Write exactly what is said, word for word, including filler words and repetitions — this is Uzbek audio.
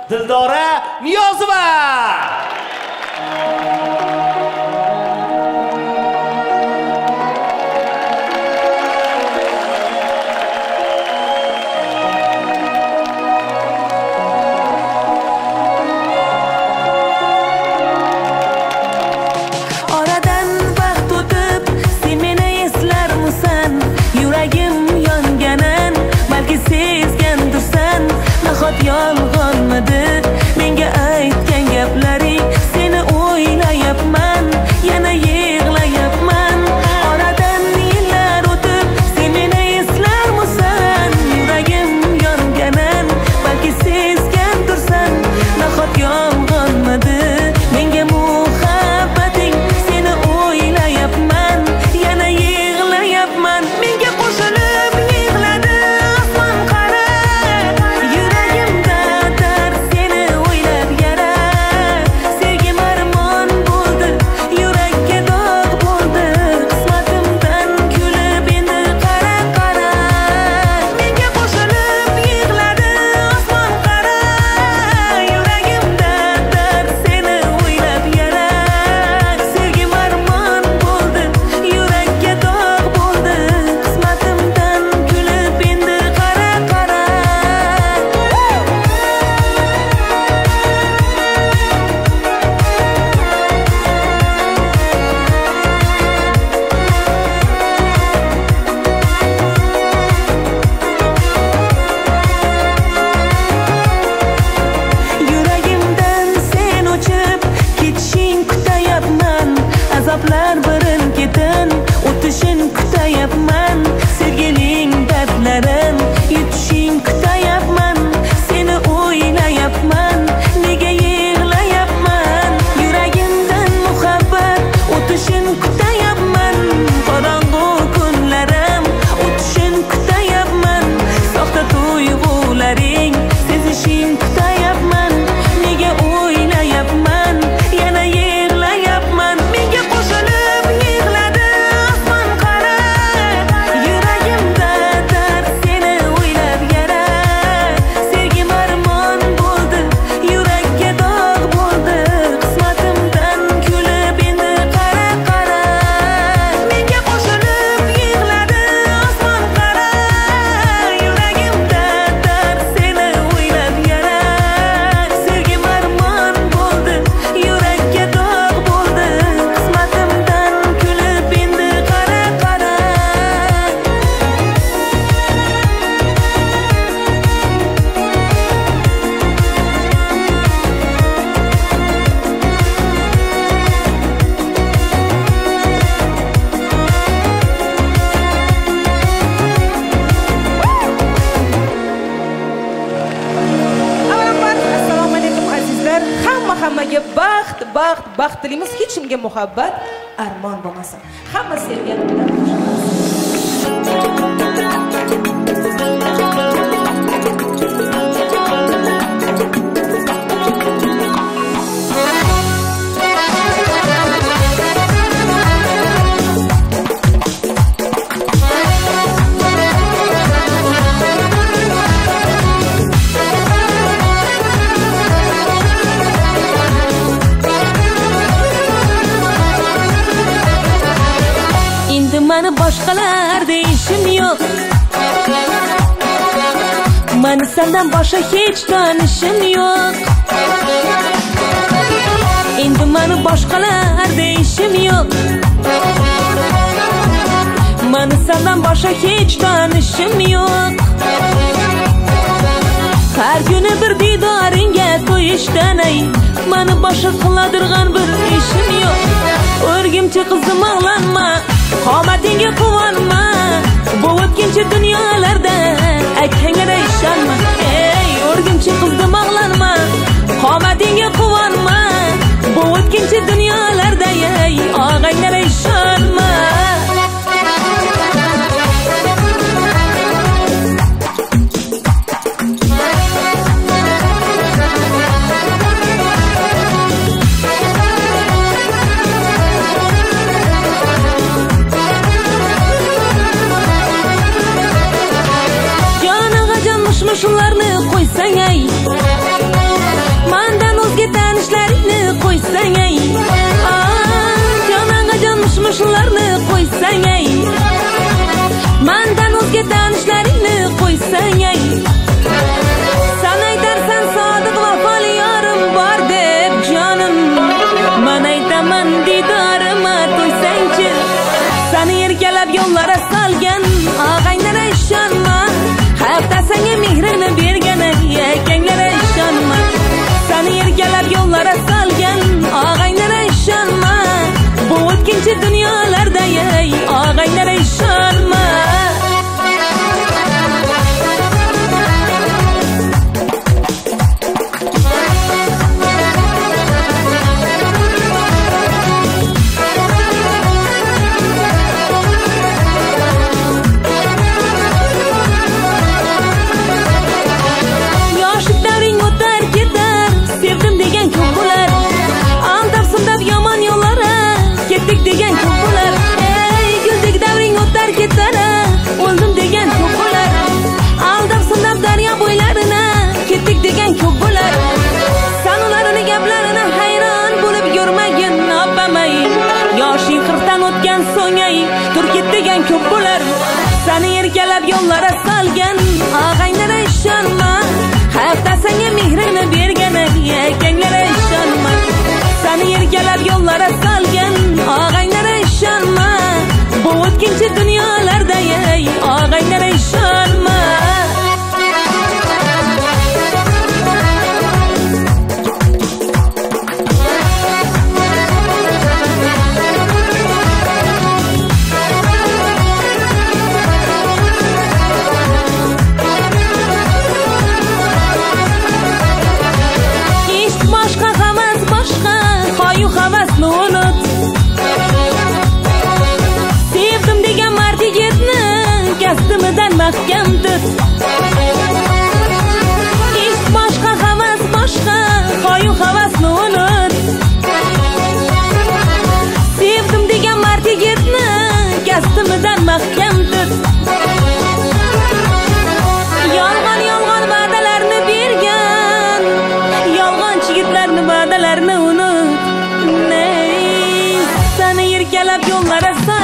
Dildora Niyozova. Yolg'onmidi menga aytgan gaplaring, seni o'ylayapman, yana yig'layapman. Oradan yillar o'tib sen meni eslarmisan? Yuragim yonganan, balki sezgandirsan. Nahot yolg'onmidi menga muhabbating, seni o'ylayapman, yana yig'layapman. Menga qo'shilib yig'ladi osmon qara, azoblar birin-ketin o'tishing kutayapman. Sevgining dardlarin yutishing kutayapman. Seni o'ylayapman, nega yig'layapman? Yuragimdan muhabbat o'tishing kutayapman. Qorong'u kunlarim o'tishing kutayapman. Soxta tuyg'ularing sezishing kutayapman. Nega o'ylayapman, yana yig'layapman. Menga qo'shilib yig'ladi osmon qara, yuragimda dard, seni o'ylab yara. Sevgim armon bo'ldi, yurakka dog' bo'ldi. Qismatimdan kulib endi qara qara. Menga qo'shilib yig'ladi osmon qara, yuragimda dard, seni o'ylab yara. Sevgim armon bo'ldi, yurakka dog' bo'ldi. Qismatimdan kulib endi qara qara. Avvalambor assalomu alaykum azizlar. Hamma-hammaga baxt, baxt, baxt tilaymiz. Hech kimga muhabbat armon bo'lmasin. Hamma sevgan bilan endi mani boshqalar deyishim yo'q. Mani sendan boshqa hech tanishim yo'q. Endi mani boshqalar deyishim yo'q. Mani sendan boshqa hech tanishim yo'q. Har kuni bir didoringga to'yishdan ay, mani boshqa qiladirgan bir ishim yo'q. O'rgimchi qizim og'lanma, qomatingga quvonma. Bu o'tkinchi dunyolarda aytganga ishonma. Ey o'rgimchi qizim og'lanma, qomatingga quvonma. Bu o'tkinchi dunyolarda ey og'angga ishonma. Shunlarni qo'ysang ay, qo'ysang ey, jonanga jonmishmishlarni qo'ysang ey, mendan o'zga tanishlaringni qo'ysang ey, sen aytarsan sodiq vafoli yorim bor deb jonim, men aytaman didorima to'ysangchi, seni erkalab yo'llara solgan og'aynlara ishonma, hayotda senga mehrini bergan akanglara ishonma, seni erkalab yo'llara solgan og'aynlara ishonma, bu o'tkinchi dunyolarda ey og'aynlara ishonma. Ko'p bo'lar seni erkalab yo'llara solgan og'aynlara ishonma, hayotda senga mehrini bergan akanglara ishonma, seni erkalab yo'llara solgan og'aynlara ishonma, bu o'tkinchi dunyolarda ey og'aynlara ishonma. Sevdim degan mard yigitni kasdimidan mahkam tut, ish boshqa havas boshqa, qo'yu havasni unut. Sevdim degan mard yigitni kasdimidan mahkam tut, yolg'on yolg'on va'dalarni bergan yolg'onchi yigitlarni va'dalarini unut. Seni erkalab yo'llara